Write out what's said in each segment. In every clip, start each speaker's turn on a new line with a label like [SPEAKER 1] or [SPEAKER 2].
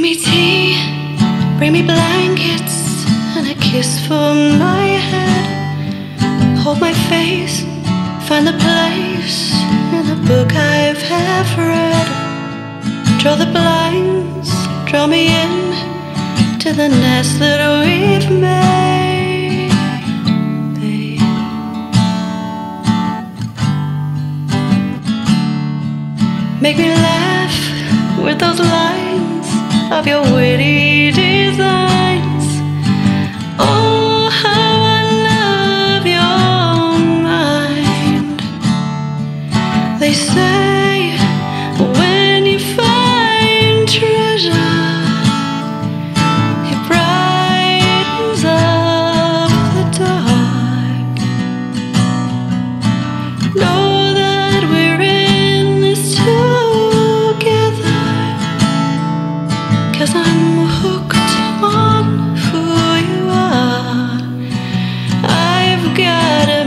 [SPEAKER 1] me tea, bring me blankets and a kiss for my head. Hold my face, find the place in the book I've half read. Draw the blinds, draw me in to the nest that we've made, babe. Make me laugh with those lines of your witty designs. Oh, how I love your mind. They say when you find treasure, it brightens up the dark. Know that we're in this together, 'cause I'm hooked on who you are. I've got a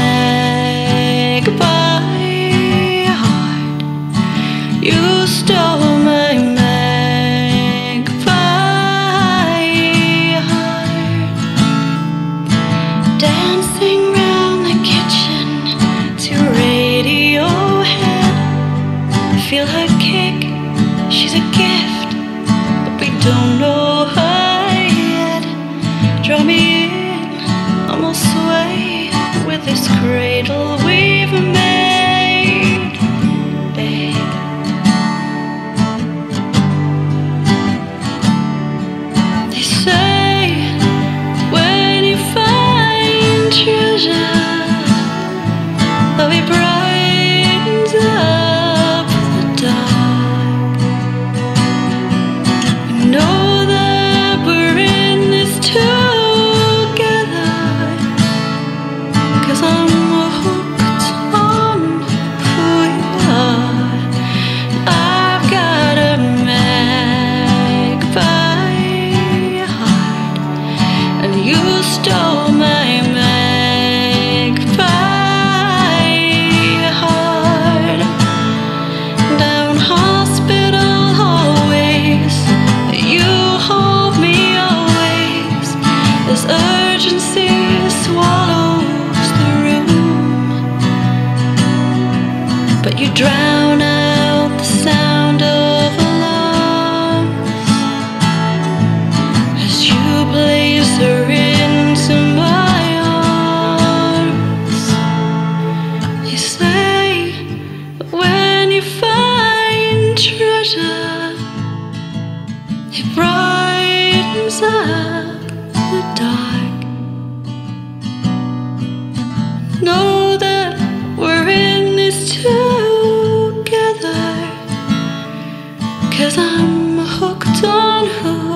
[SPEAKER 1] magpie heart. You stole my magpie heart. Dancing round the kitchen to Radiohead. Feel her kick, she's a gift, but we don't know her yet. Draw me in, almost sway with this cradle we've made, babe. They say when you find treasure, though it brightens up the dark. Know that we're in this together, 'cause I'm hooked on who you are. I've got a magpie heart, and you stole my magpie heart. Down hospital hallways, you hold me always. This urgency swallows the room, but you drown out the sound of alarms as you place her into my arms. You say when you find treasure, it brightens up the dark. Know that we're in this together, 'cause I'm hooked on who